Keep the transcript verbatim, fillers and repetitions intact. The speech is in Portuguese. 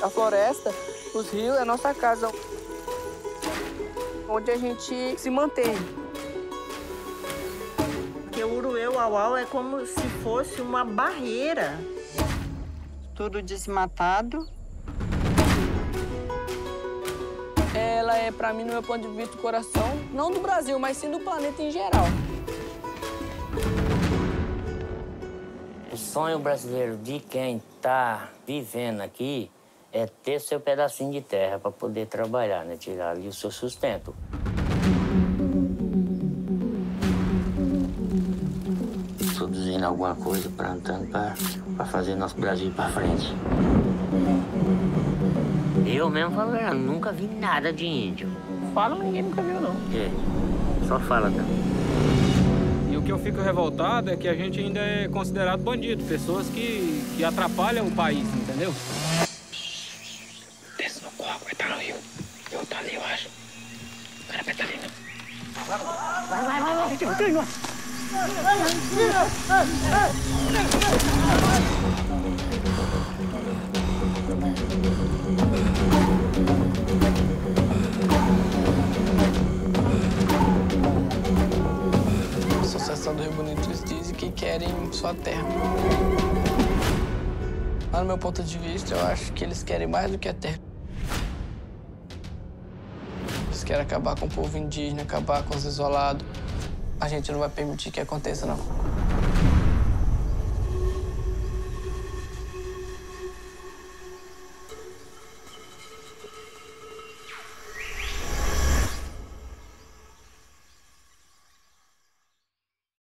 A floresta, os rios, é a nossa casa, onde a gente se mantém. Porque o Uruê-Uauau é como se fosse uma barreira. Tudo desmatado. Ela é, pra mim, no meu ponto de vista, o coração, não do Brasil, mas sim do planeta em geral. O sonho brasileiro de quem tá vivendo aqui é ter seu pedacinho de terra para poder trabalhar, né? Tirar ali o seu sustento. Produzindo alguma coisa, plantando para fazer nosso Brasil ir para frente. Eu mesmo falo, eu nunca vi nada de índio. Fala, mas ninguém nunca viu, não. É, só fala também. E o que eu fico revoltado é que a gente ainda é considerado bandido, pessoas que, que atrapalham o país, entendeu? Desce no coco, vai estar no rio. Eu tô ali, eu acho. Não era pra estar ali, não. Vai, vai, vai, vai. vai. vai, vai. A Associação do Rio Bonito, eles dizem que querem sua terra. Mas, no meu ponto de vista, eu acho que eles querem mais do que a terra. Eles querem acabar com o povo indígena, acabar com os isolados. A gente não vai permitir que aconteça, não.